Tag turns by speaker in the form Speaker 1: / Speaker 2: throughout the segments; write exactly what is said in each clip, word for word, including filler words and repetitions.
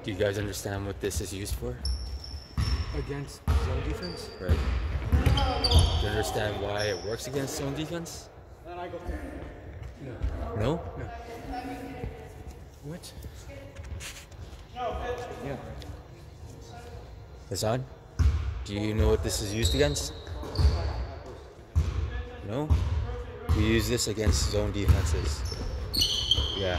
Speaker 1: Do you guys understand what this is used for?
Speaker 2: Against zone defense?
Speaker 1: Right. Do you understand why it works against zone defense?
Speaker 2: No.
Speaker 1: No?
Speaker 2: No. What? Yeah.
Speaker 1: Hassan, do you know what this is used against? No? We use this against zone defenses. Yeah.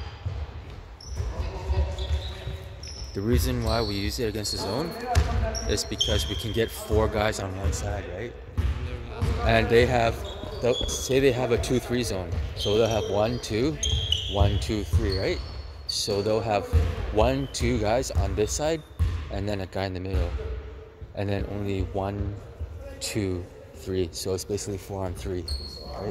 Speaker 1: The reason why we use it against the zone is because we can get four guys on one side, right? And they have, they'll- say they have a two three zone. So they'll have one, two, one, two, three, right? So they'll have one, two guys on this side, and then a guy in the middle. And then only one, two, three. So it's basically four on three, right?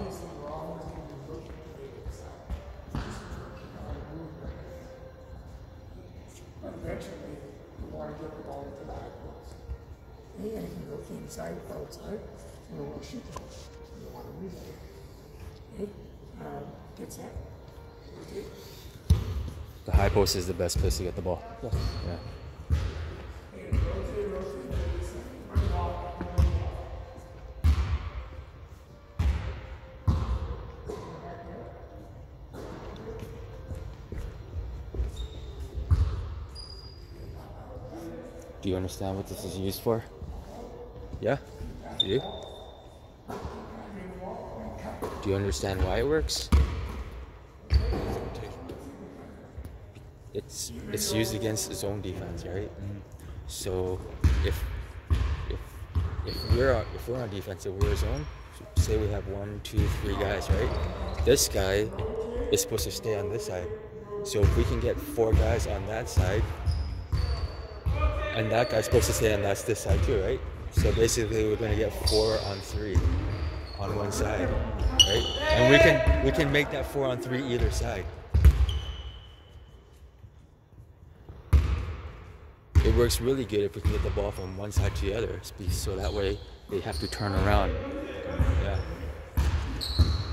Speaker 3: Eventually, you want to get the ball into the high post. And you can go inside, outside, and you want to shoot it. You want to relay. Okay? Um, gets that. Okay?
Speaker 1: The high post is the best place to get the ball.
Speaker 2: Yes.
Speaker 1: Yeah. Do you understand what this is used for? Yeah? You do? Do you understand why it works? It's it's used against zone defense, right? So if if if we're on, if we're on defense, if we're a zone, say we have one, two, three guys, right? This guy is supposed to stay on this side. So if we can get four guys on that side, and that guy's supposed to stay on that's this side too, right? So basically, we're gonna get four on three on one side, right? And we can we can make that four on three either side. It works really good if we can get the ball from one side to the other, so that way they have to turn around. Yeah.